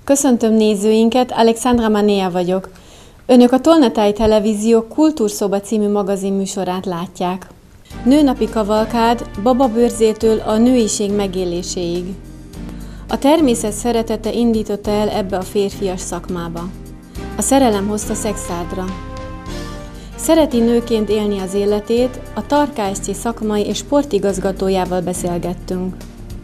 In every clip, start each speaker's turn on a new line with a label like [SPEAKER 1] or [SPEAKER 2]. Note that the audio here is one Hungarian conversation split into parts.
[SPEAKER 1] Köszöntöm nézőinket, Alexandra Manea vagyok. Önök a Tolnatái Televízió Kultúrszoba című magazinműsorát látják. Nőnapi kavalkád bababőrzétől a nőiség megéléséig. A természet szeretete indította el ebbe a férfias szakmába. A szerelem hozta Szekszádra. Szereti nőként élni az életét, a Tarka-SC szakmai és sportigazgatójával beszélgettünk.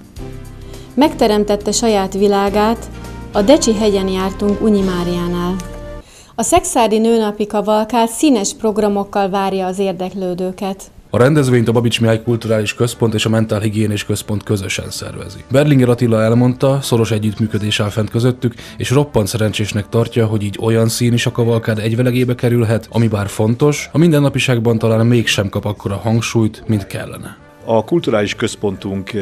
[SPEAKER 1] Megteremtette saját világát, a Decsi hegyen jártunk Unyi Máriánál. A szekszárdi nőnapi kavalkád színes programokkal várja az érdeklődőket.
[SPEAKER 2] A rendezvényt a Babits Mihály Kulturális Központ és a Mentálhigiénés Központ közösen szervezi. Berlinger Attila elmondta, szoros együttműködés áll fent közöttük, és roppant szerencsésnek tartja, hogy így olyan szín is a kavalkád egyvelegébe kerülhet, ami bár fontos, a mindennapiságban talán mégsem kap akkora hangsúlyt, mint kellene.
[SPEAKER 3] A kulturális központunk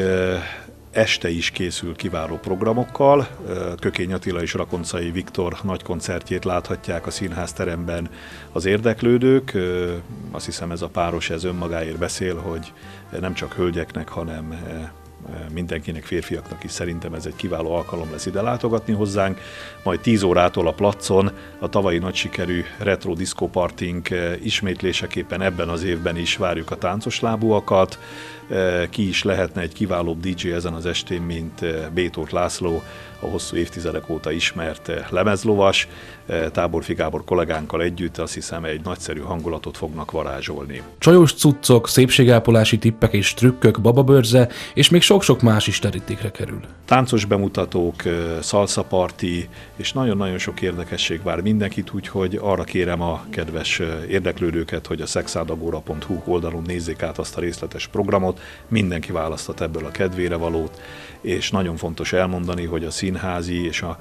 [SPEAKER 3] este is készül kiváló programokkal. Kökény Attila és Rakoncai Viktor nagy koncertjét láthatják a színházteremben az érdeklődők. Azt hiszem ez a páros ez önmagáért beszél, hogy nem csak hölgyeknek, hanem mindenkinek, férfiaknak is szerintem ez egy kiváló alkalom lesz ide látogatni hozzánk. Majd 10 órától a placon a tavalyi nagy sikerű retro diszkópartink ismétléseképpen ebben az évben is várjuk a táncos lábúakat. Ki is lehetne egy kiválóbb DJ ezen az estén, mint Bétót László, a hosszú évtizedek óta ismert lemezlovas. Táborfi Gábor kollégánkkal együtt azt hiszem egy nagyszerű hangulatot fognak varázsolni.
[SPEAKER 2] Csajos cuccok, szépségápolási tippek és trükkök, bababőrze, és még sok-sok más is terítékre kerül.
[SPEAKER 3] Táncos bemutatók, szalszaparti, és nagyon-nagyon sok érdekesség vár mindenkit, úgyhogy arra kérem a kedves érdeklődőket, hogy a szexádagora.hu oldalon nézzék át azt a részletes programot, mindenki választhat ebből a kedvére valót, és nagyon fontos elmondani, hogy a színházi és a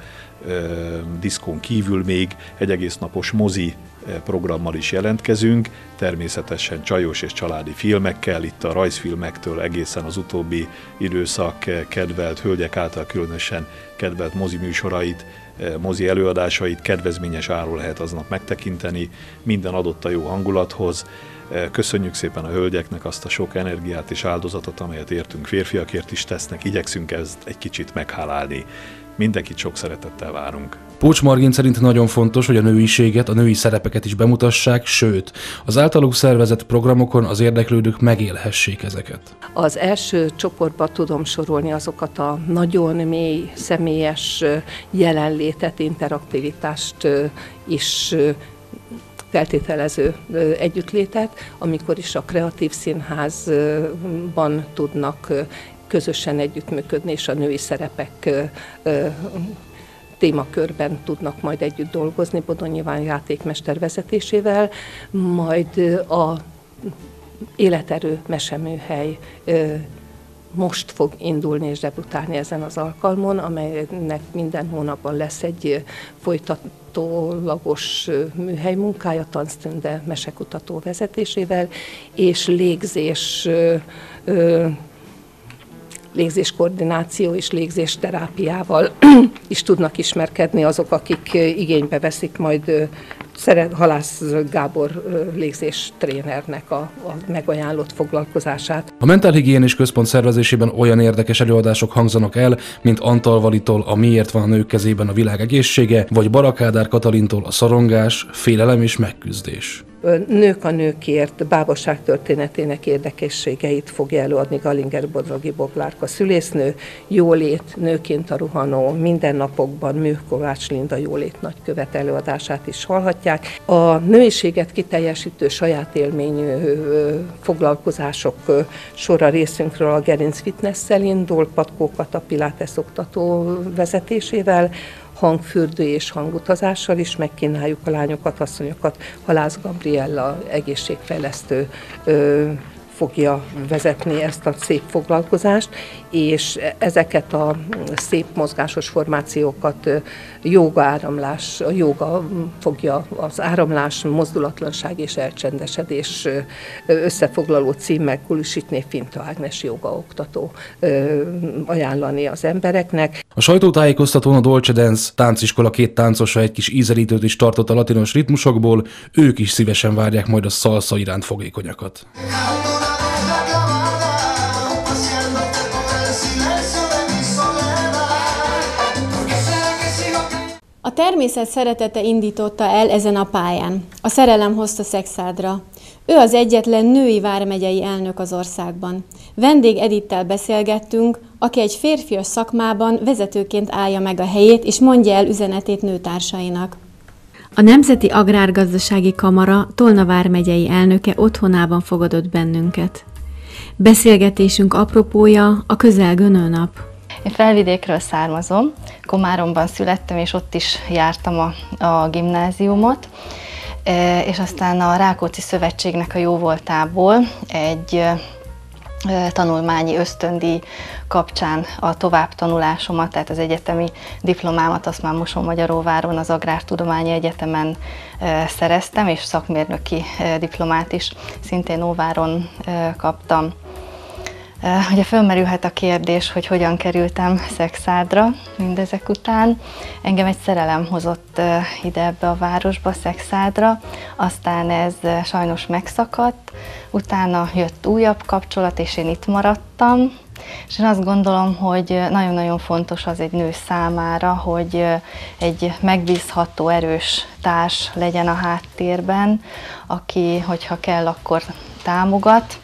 [SPEAKER 3] diszkón kívül még egy egész napos mozi programmal is jelentkezünk, természetesen csajos és családi filmekkel, itt a rajzfilmektől egészen az utóbbi időszak kedvelt, hölgyek által különösen kedvelt mozi műsorait, mozi előadásait kedvezményes áron lehet aznap megtekinteni, minden adott a jó hangulathoz. Köszönjük szépen a hölgyeknek azt a sok energiát és áldozatot, amelyet értünk férfiakért is tesznek, igyekszünk ezt egy kicsit meghálálni. Mindenkit sok szeretettel várunk.
[SPEAKER 2] Pócs Margit szerint nagyon fontos, hogy a nőiséget, a női szerepeket is bemutassák, sőt, az általuk szervezett programokon az érdeklődők megélhessék ezeket.
[SPEAKER 4] Az első csoportba tudom sorolni azokat a nagyon mély, személyes jelenlétet, interaktivitást is feltételező együttlétet, amikor is a Kreatív Színházban tudnak közösen együttműködni, és a női szerepek témakörben tudnak majd együtt dolgozni Bodony Iván játékmester vezetésével, majd a Életerő meseműhely most fog indulni és debutálni ezen az alkalmon, amelynek minden hónapban lesz egy folytatólagos műhelymunkája, Tanztünde mesekutató vezetésével, és légzéskoordináció és légzésterápiával is tudnak ismerkedni azok, akik igénybe veszik majd Halász Gábor légzés trénernek a megajánlott foglalkozását.
[SPEAKER 2] A Mentálhigiénés Központ szervezésében olyan érdekes előadások hangzanak el, mint Antal Valitól a Miért van a nők kezében a világ egészsége, vagy Barakádár Katalintól a szorongás, félelem és megküzdés.
[SPEAKER 4] Nők a nőkért bábaság történetének érdekességeit fogja előadni Galinger Bodrogi Boglárka szülésznő, Jólét, Nőként a ruhanó, mindennapokban Műkovács Linda Jólét nagykövet előadását is hallhatják. A nőiséget kiteljesítő saját élményű foglalkozások sora részünkről a Gerinc Fitnesszel indul, Patkó Kata Pilates oktató vezetésével, hangfürdő és hangutazással is megkínáljuk a lányokat, asszonyokat. Halász Gabriella egészségfejlesztő fogja vezetni ezt a szép foglalkozást, és ezeket a szép mozgásos formációkat a jóga fogja az áramlás, mozdulatlanság és elcsendesedés összefoglaló címmel Kulisitné Finta Ágnes jóga oktató ajánlani az embereknek.
[SPEAKER 2] A sajtótájékoztatón a Dolce Dance tánciskola két táncosa egy kis ízelítőt is tartott a latinos ritmusokból, ők is szívesen várják majd a szalsza iránt fogékonyakat.
[SPEAKER 5] Sigo
[SPEAKER 1] A természet szeretete indította el ezen a pályán. A szerelem hozta Szekszádra. Ő az egyetlen női vármegyei elnök az országban. Vendég Edittel beszélgettünk, aki egy férfias szakmában vezetőként állja meg a helyét és mondja el üzenetét nőtársainak. A Nemzeti Agrárgazdasági Kamara Tolna vármegyei elnöke otthonában fogadott bennünket. Beszélgetésünk apropója a közelgő nőnap.
[SPEAKER 5] Én Felvidékről származom, Komáromban születtem, és ott is jártam a gimnáziumot, és aztán a Rákóczi Szövetségnek a jóvoltából egy tanulmányi ösztöndíj kapcsán a továbbtanulásomat, tehát az egyetemi diplomámat azt már Mosonmagyaróváron, az Agrártudományi Egyetemen szereztem, és szakmérnöki diplomát is szintén Óváron kaptam. Ugye fölmerülhet a kérdés, hogy hogyan kerültem Szekszádra mindezek után. Engem egy szerelem hozott ide ebbe a városba, Szekszádra, aztán ez sajnos megszakadt, utána jött újabb kapcsolat, és én itt maradtam. És én azt gondolom, hogy nagyon-nagyon fontos az egy nő számára, hogy egy megbízható, erős társ legyen a háttérben, aki, hogyha kell, akkor támogat.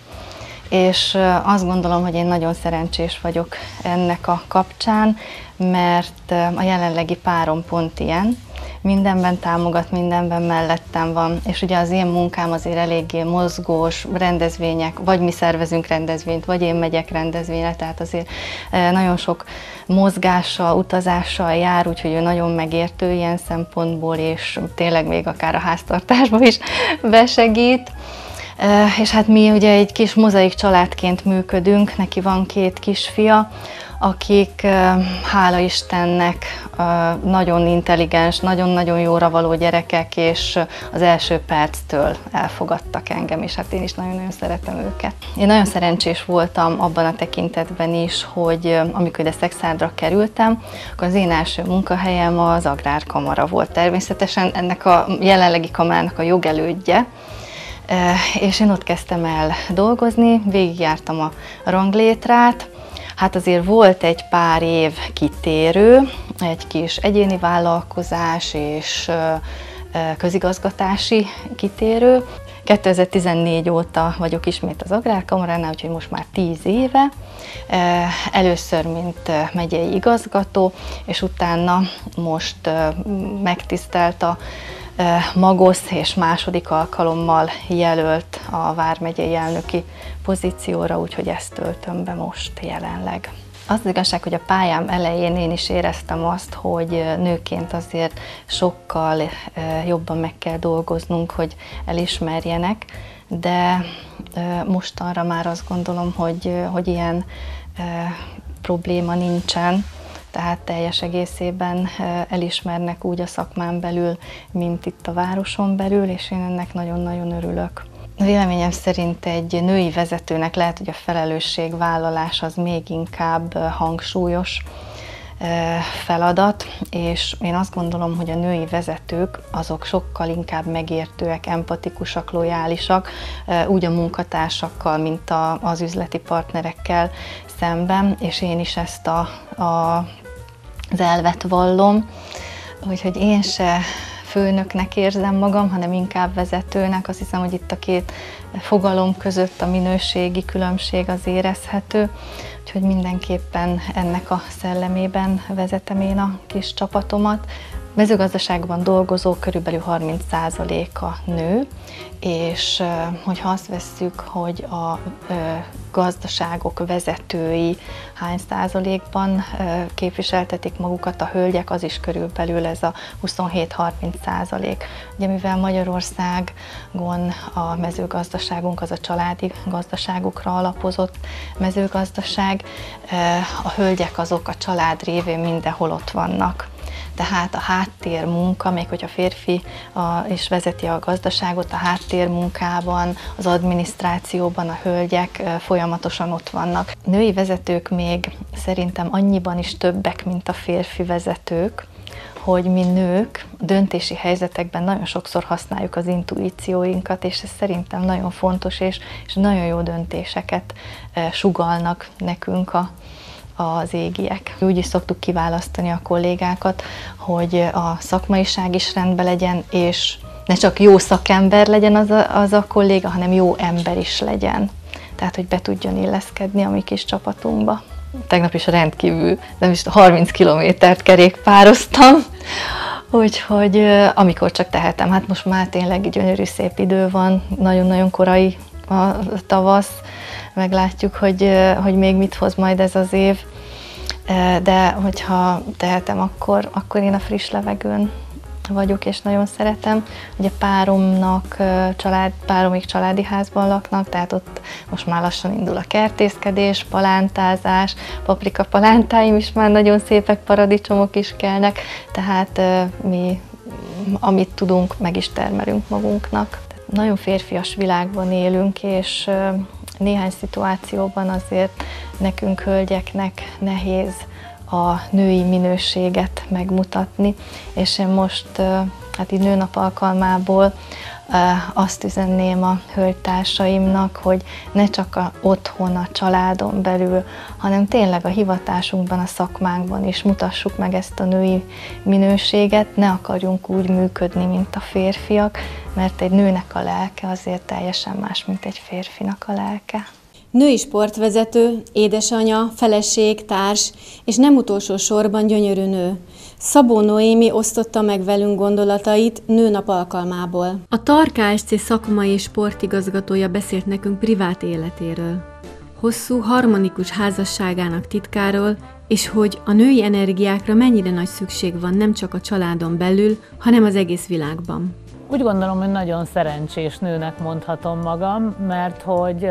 [SPEAKER 5] És azt gondolom, hogy én nagyon szerencsés vagyok ennek a kapcsán, mert a jelenlegi párom pont ilyen, mindenben támogat, mindenben mellettem van, és ugye az én munkám azért eléggé mozgós, rendezvények, vagy mi szervezünk rendezvényt, vagy én megyek rendezvényre, tehát azért nagyon sok mozgással, utazással jár, úgyhogy ő nagyon megértő ilyen szempontból, és tényleg még akár a háztartásban is besegít. És hát mi ugye egy kis mozaik családként működünk, neki van 2 kisfia, akik hála Istennek nagyon intelligens, nagyon-nagyon jóra való gyerekek, és az első perctől elfogadtak engem, és hát én is nagyon-nagyon szeretem őket. Én nagyon szerencsés voltam abban a tekintetben is, hogy amikor ide Szekszádra kerültem, akkor az én első munkahelyem az Agrárkamara volt. Természetesen ennek a jelenlegi kamarának a jogelődje, és én ott kezdtem el dolgozni, végigjártam a ranglétrát, hát azért volt egy pár év kitérő, egy kis egyéni vállalkozás és közigazgatási kitérő. 2014 óta vagyok ismét az Agrárkamaránál, úgyhogy most már 10 éve. Először, mint megyei igazgató, és utána most megtisztelt a Magosz, és második alkalommal jelölt a vármegyei elnöki pozícióra, úgyhogy ezt töltöm be most jelenleg. Az igazság, hogy a pályám elején én is éreztem azt, hogy nőként azért sokkal jobban meg kell dolgoznunk, hogy elismerjenek, de mostanra már azt gondolom, hogy ilyen probléma nincsen, tehát teljes egészében elismernek úgy a szakmán belül, mint itt a városon belül, és én ennek nagyon-nagyon örülök. Véleményem szerint egy női vezetőnek lehet, hogy a felelősségvállalás az még inkább hangsúlyos feladat, és én azt gondolom, hogy a női vezetők azok sokkal inkább megértőek, empatikusak, lojálisak, úgy a munkatársakkal, mint az üzleti partnerekkel szemben, és én is ezt az elvet vallom, úgyhogy én se főnöknek érzem magam, hanem inkább vezetőnek. Azt hiszem, hogy itt a 2 fogalom között a minőségi különbség az érezhető, úgyhogy mindenképpen ennek a szellemében vezetem én a kis csapatomat. Mezőgazdaságban dolgozó körülbelül 30%-a nő, és hogyha azt vesszük, hogy a gazdaságok vezetői hány százalékban képviseltetik magukat a hölgyek, az is körülbelül ez a 27-30%. Ugye mivel Magyarországon a mezőgazdaságunk az a családi gazdaságokra alapozott mezőgazdaság, a hölgyek azok a család révén mindenhol ott vannak. Tehát a háttérmunka, még hogyha férfi is vezeti a gazdaságot, a háttérmunkában, az adminisztrációban a hölgyek folyamatosan ott vannak. Női vezetők még szerintem annyiban is többek, mint a férfi vezetők, hogy mi nők döntési helyzetekben nagyon sokszor használjuk az intuícióinkat, és ez szerintem nagyon fontos, és nagyon jó döntéseket sugallnak nekünk az égiek. Úgy is szoktuk kiválasztani a kollégákat, hogy a szakmaiság is rendben legyen, és ne csak jó szakember legyen az a kolléga, hanem jó ember is legyen. Tehát, hogy be tudjon illeszkedni a mi kis csapatunkba. Tegnap is rendkívül, nem is 30 kilométert kerékpároztam, úgyhogy amikor csak tehetem, hát most már tényleg gyönyörű szép idő van, nagyon-nagyon korai a tavasz, meglátjuk, hogy még mit hoz majd ez az év, de hogyha tehetem, akkor én a friss levegőn vagyok, és nagyon szeretem. Ugye páromig családi házban laknak, tehát ott most már lassan indul a kertészkedés, palántázás, paprika palántáim is már nagyon szépek, paradicsomok is kelnek, tehát mi, amit tudunk, meg is termelünk magunknak. Nagyon férfias világban élünk, és néhány szituációban azért nekünk, hölgyeknek nehéz a női minőséget megmutatni, és én most hát így nőnap alkalmából azt üzenném a hölgytársaimnak, hogy ne csak otthon, a családon belül, hanem tényleg a hivatásunkban, a szakmánkban is mutassuk meg ezt a női minőséget, ne akarjunk úgy működni, mint a férfiak, mert egy nőnek a lelke azért teljesen más, mint egy férfinak a lelke.
[SPEAKER 1] Női sportvezető, édesanya, feleség, társ, és nem utolsó sorban gyönyörű nő. Szabó Noémi osztotta meg velünk gondolatait nőnap alkalmából. A TAR Kft. Szakmai és sportigazgatója beszélt nekünk privát életéről. Hosszú, harmonikus házasságának titkáról, és hogy a női energiákra mennyire nagy szükség van nem csak a családon belül, hanem az egész világban.
[SPEAKER 6] Úgy gondolom, hogy nagyon szerencsés nőnek mondhatom magam, mert hogy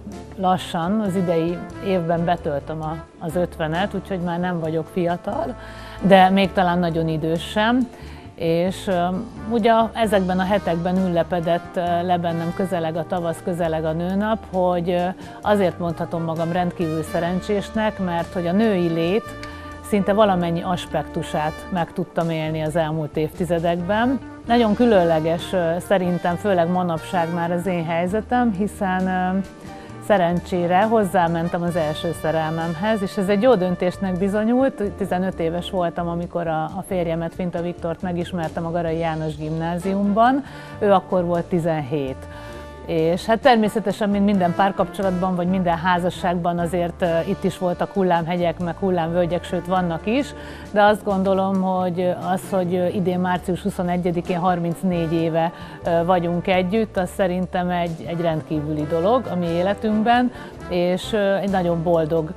[SPEAKER 6] lassan az idei évben betöltöm az 50-et, úgyhogy már nem vagyok fiatal, de még talán nagyon idős sem. És ugye ezekben a hetekben üllepedett le bennem közeleg a tavasz, közeleg a nőnap, hogy azért mondhatom magam rendkívül szerencsésnek, mert hogy a női lét szinte valamennyi aspektusát meg tudtam élni az elmúlt évtizedekben. Nagyon különleges szerintem, főleg manapság már az én helyzetem, hiszen szerencsére hozzámentem az első szerelmemhez, és ez egy jó döntésnek bizonyult. 15 éves voltam, amikor a férjemet, Finta Viktort megismertem a Garai János Gimnáziumban, ő akkor volt 17. És hát természetesen, mint minden párkapcsolatban, vagy minden házasságban azért itt is voltak hullámhegyek, meg hullámvölgyek, sőt vannak is, de azt gondolom, hogy hogy idén március 21-én 34 éve vagyunk együtt, az szerintem egy rendkívüli dolog a mi életünkben, és egy nagyon boldog,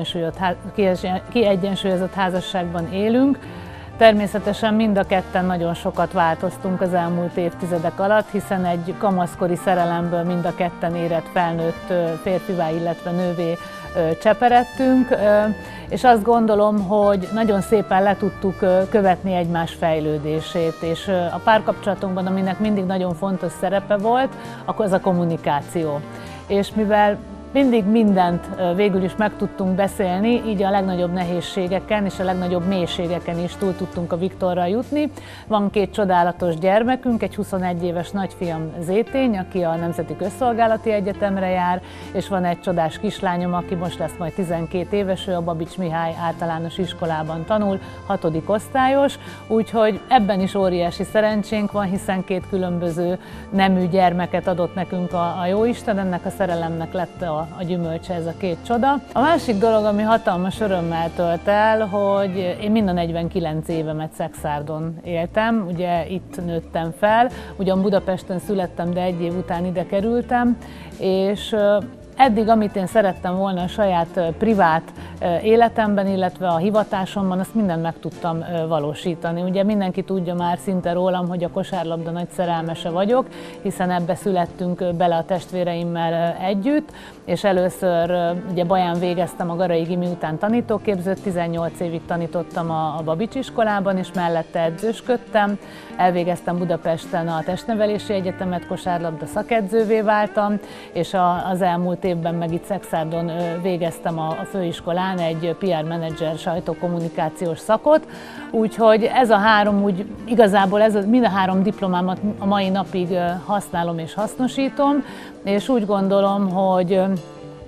[SPEAKER 6] kiegyensúlyozott házasságban élünk. Természetesen mind a ketten nagyon sokat változtunk az elmúlt évtizedek alatt, hiszen egy kamaszkori szerelemből mind a ketten érett felnőtt férfivá, illetve nővé cseperedtünk, és azt gondolom, hogy nagyon szépen le tudtuk követni egymás fejlődését, és a párkapcsolatunkban, aminek mindig nagyon fontos szerepe volt, akkor az a kommunikáció. És mivel mindig mindent végül is meg tudtunk beszélni, így a legnagyobb nehézségeken és a legnagyobb mélységeken is túl tudtunk a Viktorral jutni. Van 2 csodálatos gyermekünk, egy 21 éves nagyfiam Zétény, aki a Nemzeti Közszolgálati Egyetemre jár, és van egy csodás kislányom, aki most lesz majd 12 éves, ő a Babics Mihály általános iskolában tanul, 6. osztályos, úgyhogy ebben is óriási szerencsénk van, hiszen 2 különböző nemű gyermeket adott nekünk a Jóisten, ennek a szerelemnek lett a gyümölcse ez a 2 csoda. A másik dolog, ami hatalmas örömmel tölt el, hogy én mind a 49 évemet Szekszárdon éltem, ugye itt nőttem fel, ugyan Budapesten születtem, de 1 év után ide kerültem, és eddig, amit én szerettem volna a saját privát életemben, illetve a hivatásomban, azt mindent meg tudtam valósítani. Ugye mindenki tudja már szinte rólam, hogy a kosárlabda nagy szerelmese vagyok, hiszen ebbe születtünk bele a testvéreimmel együtt, és először ugye Baján végeztem a Garai Gimi után tanítóképzőt, 18 évig tanítottam a Babics iskolában, és mellette edzősködtem. Elvégeztem Budapesten a Testnevelési Egyetemet, kosárlabda szakedzővé váltam, és az elmúlt évben meg itt Szekszárdon végeztem a főiskolán egy PR menedzser sajtókommunikációs szakot, úgyhogy ez a 3 igazából mind a 3 diplomámat a mai napig használom és hasznosítom, és úgy gondolom, hogy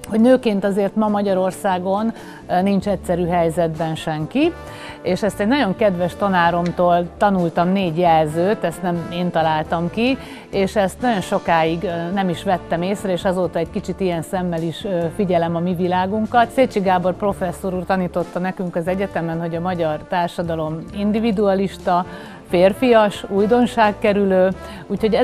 [SPEAKER 6] hogy nőként azért ma Magyarországon nincs egyszerű helyzetben senki, és ezt egy nagyon kedves tanáromtól tanultam 4 jelzőt, ezt nem én találtam ki, és ezt nagyon sokáig nem is vettem észre, és azóta egy kicsit ilyen szemmel is figyelem a mi világunkat. Szécsi Gábor professzor úr tanította nekünk az egyetemen, hogy a magyar társadalom individualista, férfias, újdonságkerülő, úgyhogy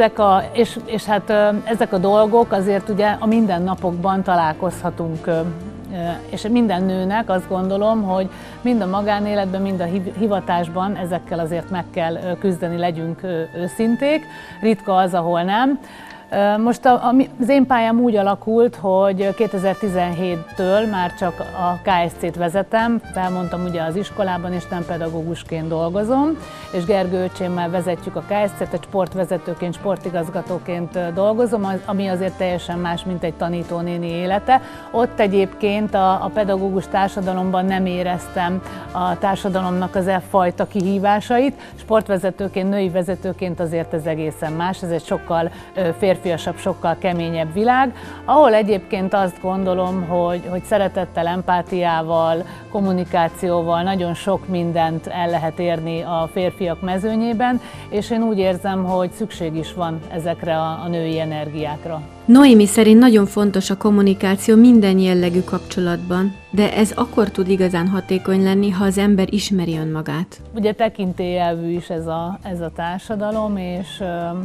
[SPEAKER 6] ezek a dolgok azért ugye a mindennapokban találkozhatunk, és minden nőnek azt gondolom, hogy mind a magánéletben, mind a hivatásban ezekkel azért meg kell küzdeni, legyünk őszinték, ritka az, ahol nem. Most az én pályám úgy alakult, hogy 2017-től már csak a KSC-t vezetem, felmondtam ugye az iskolában, és nem pedagógusként dolgozom, és Gergő öcsémmel vezetjük a KSC-t, egy sportvezetőként, sportigazgatóként dolgozom, ami azért teljesen más, mint egy tanítónéni élete. Ott egyébként a pedagógus társadalomban nem éreztem a társadalomnak az fajta kihívásait, sportvezetőként, női vezetőként azért ez egészen más, ez egy sokkal férfiasabb, sokkal keményebb világ, ahol egyébként azt gondolom, hogy szeretettel, empátiával, kommunikációval nagyon sok mindent el lehet érni a férfiak mezőnyében, és én úgy érzem, hogy szükség is van ezekre a női energiákra.
[SPEAKER 1] Noémi szerint nagyon fontos a kommunikáció minden jellegű kapcsolatban, de ez akkor tud igazán hatékony lenni, ha az ember ismeri önmagát.
[SPEAKER 6] Ugye tekintélyelvű is ez a társadalom, és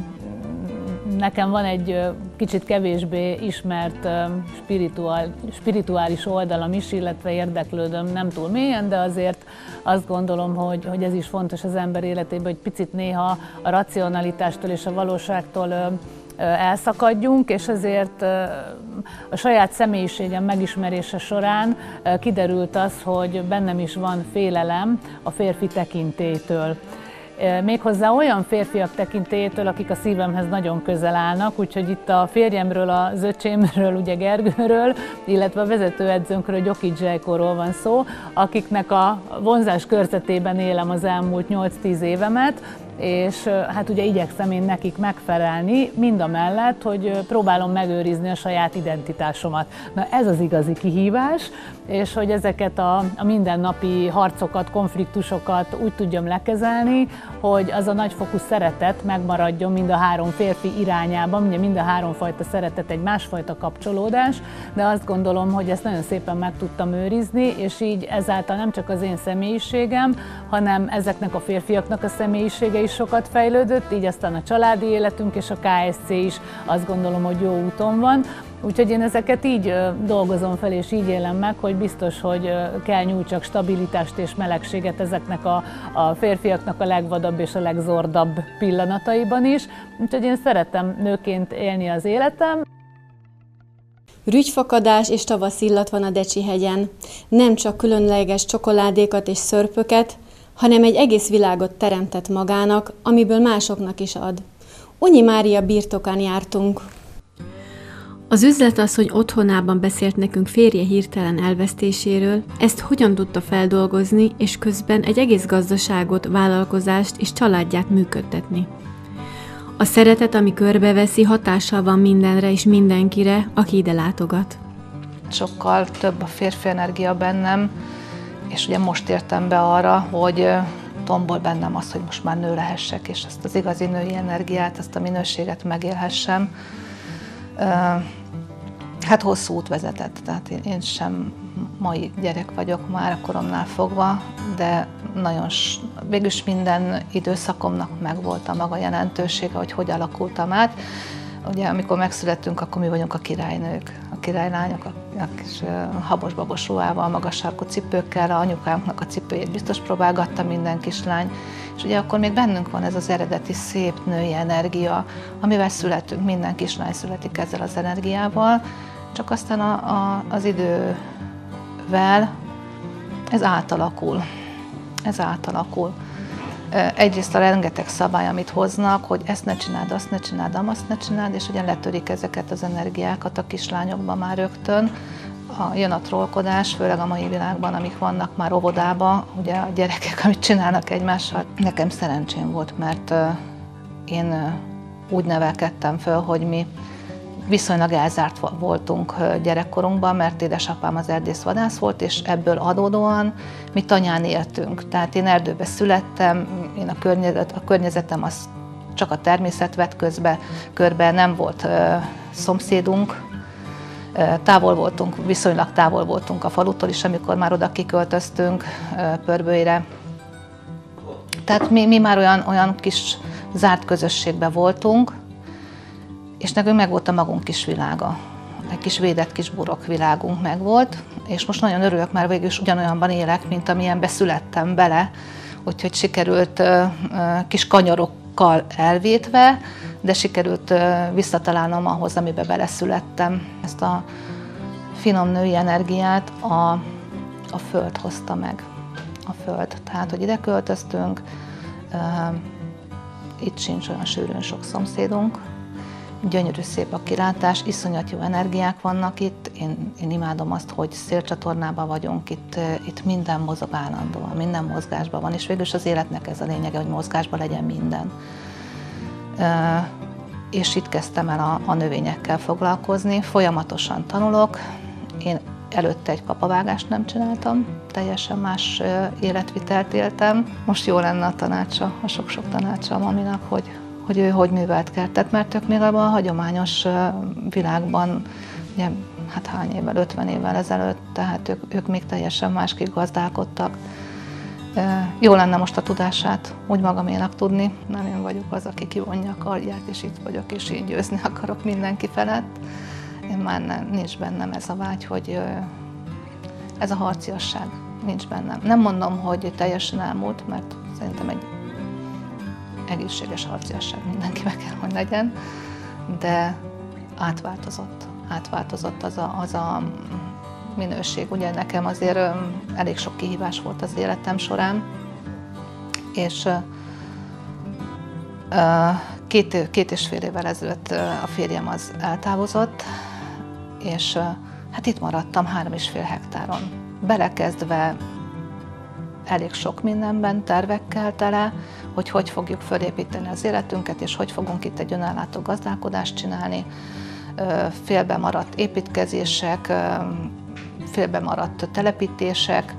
[SPEAKER 6] nekem van egy kicsit kevésbé ismert spirituális oldalam is, illetve érdeklődöm nem túl mélyen, de azért azt gondolom, hogy ez is fontos az ember életében, hogy picit néha a racionalitástól és a valóságtól elszakadjunk, és ezért a saját személyiségem megismerése során kiderült az, hogy bennem is van félelem a férfi tekintélytől. Méghozzá olyan férfiak tekintélyétől, akik a szívemhez nagyon közel állnak, úgyhogy itt a férjemről, az öcsémről, ugye Gergőről, illetve a vezetőedzőnkről, Gyokics Zsejkóról van szó, akiknek a vonzás körzetében élem az elmúlt 8-10 évemet, és hát ugye igyekszem én nekik megfelelni, mindamellett, hogy próbálom megőrizni a saját identitásomat. Na ez az igazi kihívás, és hogy ezeket a mindennapi harcokat, konfliktusokat úgy tudjam lekezelni, hogy az a nagyfokú szeretet megmaradjon mind a 3 férfi irányában, ugye mind a 3 fajta szeretet egy másfajta kapcsolódás, de azt gondolom, hogy ezt nagyon szépen meg tudtam őrizni, és így ezáltal nem csak az én személyiségem, hanem ezeknek a férfiaknak a személyisége is sokat fejlődött, így aztán a családi életünk és a KSC is azt gondolom, hogy jó úton van. Úgyhogy én ezeket így dolgozom fel és így élem meg, hogy biztos, hogy kell nyújtsak stabilitást és melegséget ezeknek a férfiaknak a legvadabb és a legzordabb pillanataiban is. Úgyhogy én szeretem nőként élni az életem.
[SPEAKER 1] Rügyfakadás és tavaszillat van a Decsi-hegyen. Nem csak különleges csokoládékat és szörpöket, hanem egy egész világot teremtett magának, amiből másoknak is ad. Unyi Mária birtokán jártunk. Az üzletasszony otthonában beszélt nekünk férje hirtelen elvesztéséről, ezt hogyan tudta feldolgozni, és közben egy egész gazdaságot, vállalkozást és családját működtetni. A szeretet, ami körbeveszi, hatással van mindenre és mindenkire, aki ide látogat.
[SPEAKER 7] Sokkal több a férfi energia bennem, és ugye most értem be arra, hogy tombol bennem az, hogy most már nő lehessek, és ezt az igazi női energiát, ezt a minőséget megélhessem. Hát hosszú út vezetett, tehát én sem mai gyerek vagyok már a koromnál fogva, de végülis minden időszakomnak megvolt a maga jelentősége, hogy alakultam át. Ugye amikor megszülettünk, akkor mi vagyunk a királynők, a királylányok, a kis habos-babos ruhával, magas sarkú cipőkkel, a anyukánknak a cipőjét biztos próbálgatta minden kislány. És ugye akkor még bennünk van ez az eredeti szép női energia, amivel születünk, minden kislány születik ezzel az energiával, csak aztán az idővel ez átalakul. Egyrészt a rengeteg szabály, amit hoznak, hogy ezt ne csináld, azt ne csináld, azt ne csináld, és ugye letörik ezeket az energiákat a kislányokban már rögtön. Jön a trollkodás, főleg a mai világban, amik vannak már óvodában, ugye a gyerekek, amit csinálnak egymással. Nekem szerencsém volt, mert én úgy nevelkedtem föl, hogy mi viszonylag elzárt voltunk gyerekkorunkban, mert édesapám az erdész-vadász volt, és ebből adódóan mi tanyán éltünk. Tehát én erdőbe születtem, én a környezetem az csak a természet vett körbe, nem volt szomszédunk, viszonylag távol voltunk a falutól is, amikor már oda kiköltöztünk Pörbőire. Tehát mi már olyan kis zárt közösségben voltunk, és nekünk megvolt a magunk kis világa. Egy kis védett kis burokvilágunk megvolt, és most nagyon örülök, mert végül is ugyanolyanban élek, mint amilyenbe születtem bele, úgyhogy sikerült kis kanyarokkal elvétve, de sikerült visszatalálnom ahhoz, amiben beleszülettem. Ezt a finom női energiát a föld hozta meg. A föld. Tehát, hogy ide költöztünk, itt sincs olyan sűrűn sok szomszédunk, gyönyörű szép a kilátás, iszonyat jó energiák vannak itt. Én imádom azt, hogy szélcsatornában vagyunk, itt minden mozog állandóan, minden mozgásban van, és végülis az életnek ez a lényege, hogy mozgásban legyen minden. És itt kezdtem el a növényekkel foglalkozni, folyamatosan tanulok. Én előtte egy kapavágást nem csináltam, teljesen más életvitelt éltem. Most jó lenne a tanácsa, a sok-sok tanácsa a maminak, hogy ő hogy műveltkedett, mert ők még abban a hagyományos világban, ugye, hát hány évvel, 50 évvel ezelőtt, tehát ők még teljesen másképp gazdálkodtak. Jó lenne most a tudását úgy magaménak tudni. Nem én vagyok az, aki kivonja a kardját, és itt vagyok, és én győzni akarok mindenki felett. Én már nincs bennem ez a vágy, hogy ez a harciasság nincs bennem. Nem mondom, hogy teljesen elmúlt, mert szerintem egy egészséges harciasság mindenkinek kell, hogy legyen, de átváltozott az a minőség. Ugye nekem azért elég sok kihívás volt az életem során, és két és fél évvel ezelőtt a férjem az eltávozott, és hát itt maradtam 3,5 hektáron. Belekezdve elég sok mindenben, tervekkel tele, hogy fogjuk fölépíteni az életünket, és hogy fogunk itt egy önállátó gazdálkodást csinálni. Félbe maradt építkezések, félbe maradt telepítések,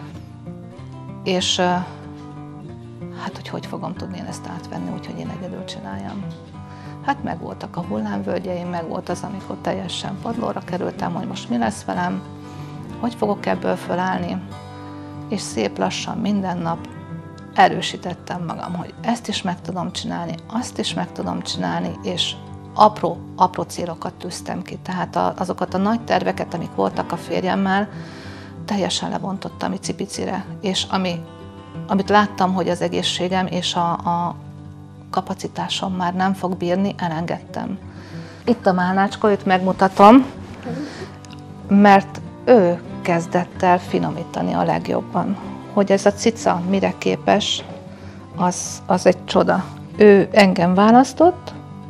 [SPEAKER 7] és hát hogy fogom tudni én ezt átvenni, úgyhogy én egyedül csináljam. Hát megvoltak a hullámvölgyeim, megvolt az, amikor teljesen padlóra kerültem, hogy most mi lesz velem, hogy fogok ebből fölállni, és szép lassan minden nap erősítettem magam, hogy ezt is meg tudom csinálni, azt is meg tudom csinálni, és apró célokat tűztem ki. Tehát azokat a nagy terveket, amik voltak a férjemmel, teljesen lebontottam icipicire, és amit láttam, hogy az egészségem és a kapacitásom már nem fog bírni, elengedtem. Itt a Mánácska, őt megmutatom, mert ő kezdett el finomítani a legjobban. Hogy ez a cica mire képes, az egy csoda. Ő engem választott,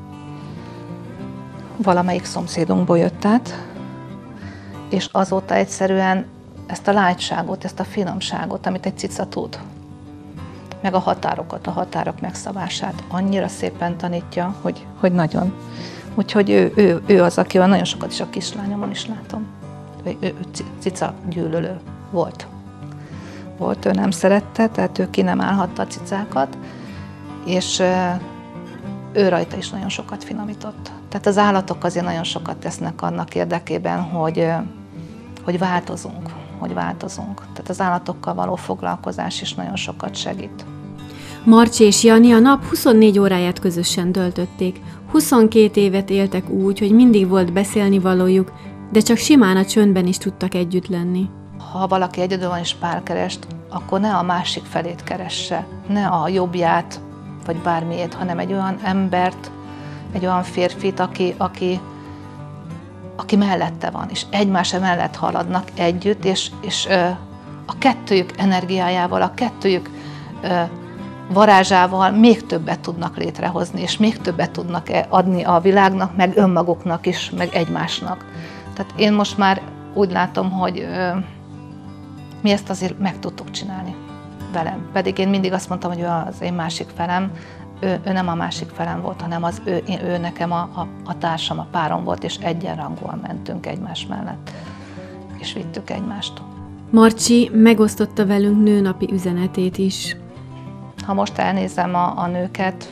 [SPEAKER 7] valamelyik szomszédunkból jött át, és azóta egyszerűen ezt a lágyságot, ezt a finomságot, amit egy cica tud, meg a határok megszabását annyira szépen tanítja, hogy nagyon. Úgyhogy ő az, akivel nagyon sokat is a kislányomon is látom. Ő cica gyűlölő volt. Ő nem szerette, tehát ő ki nem állhatta a cicákat, és ő rajta is nagyon sokat finomított. Tehát az állatok azért nagyon sokat tesznek annak érdekében, hogy változunk. Tehát az állatokkal való foglalkozás is nagyon sokat segít.
[SPEAKER 1] Marcsi és Jani a nap 24 óráját közösen töltötték. 22 évet éltek úgy, hogy mindig volt beszélnivalójuk, de csak simán a csöndben is tudtak együtt lenni.
[SPEAKER 7] Ha valaki egyedül van és párkerest, akkor ne a másik felét keresse, ne a jobbját, vagy bármiét, hanem egy olyan embert, egy olyan férfit, aki mellette van, és egymás mellett haladnak együtt, és a kettőjük energiájával, a kettőjük varázsával még többet tudnak létrehozni, és még többet tudnak adni a világnak, meg önmaguknak is, meg egymásnak. Tehát én most már úgy látom, hogy mi ezt azért meg tudtuk csinálni velem. Pedig én mindig azt mondtam, hogy ő az én másik felem, ő nem a másik felem volt, hanem ő nekem a társam, a párom volt, és egyenrangúan mentünk egymás mellett, és vittük egymást.
[SPEAKER 1] Marcsi megosztotta velünk nőnapi üzenetét is.
[SPEAKER 7] Ha most elnézem a nőket,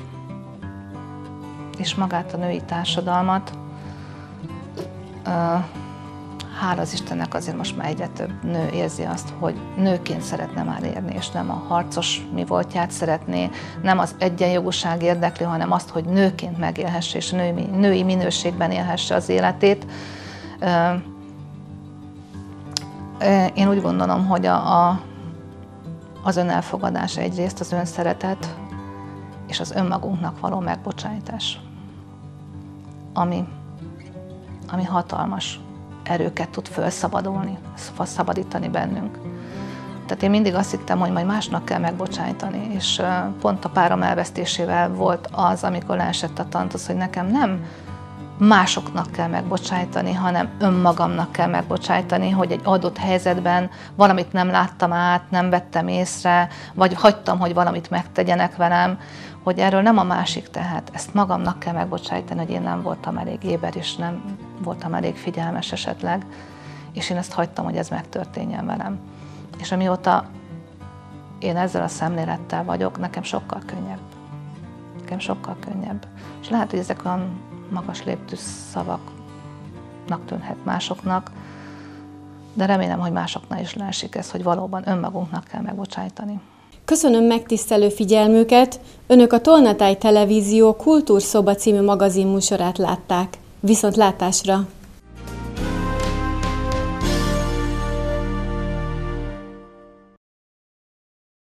[SPEAKER 7] és magát a női társadalmat, hála az Istennek azért most már egyre több nő érzi azt, hogy nőként szeretne már élni, és nem a harcos mi voltját szeretné, nem az egyenjogúság érdekli, hanem azt, hogy nőként megélhesse, és női minőségben élhesse az életét. Én úgy gondolom, hogy az önelfogadás egyrészt, az önszeretet, és az önmagunknak való megbocsájtás, ami hatalmas erőket tud felszabadítani bennünk. Tehát én mindig azt hittem, hogy majd másnak kell megbocsájtani, és pont a párom elvesztésével volt az, amikor leesett a tantusz, hogy nekem nem másoknak kell megbocsájtani, hanem önmagamnak kell megbocsájtani, hogy egy adott helyzetben valamit nem láttam át, nem vettem észre, vagy hagytam, hogy valamit megtegyenek velem, hogy erről nem a másik tehet. Ezt magamnak kell megbocsájtani, hogy én nem voltam elég éber, és nem voltam elég figyelmes esetleg, és én ezt hagytam, hogy ez megtörténjen velem. És amióta én ezzel a szemlélettel vagyok, nekem sokkal könnyebb. Nekem sokkal könnyebb. És lehet, hogy ezek olyan magas léptű szavaknak tűnhet másoknak, de remélem, hogy másoknál is leesik ez, hogy valóban önmagunknak kell megbocsájtani.
[SPEAKER 1] Köszönöm megtisztelő figyelmüket! Önök a Tolnatáj Televízió Kultúrszoba című magazinműsorát látták. Viszontlátásra!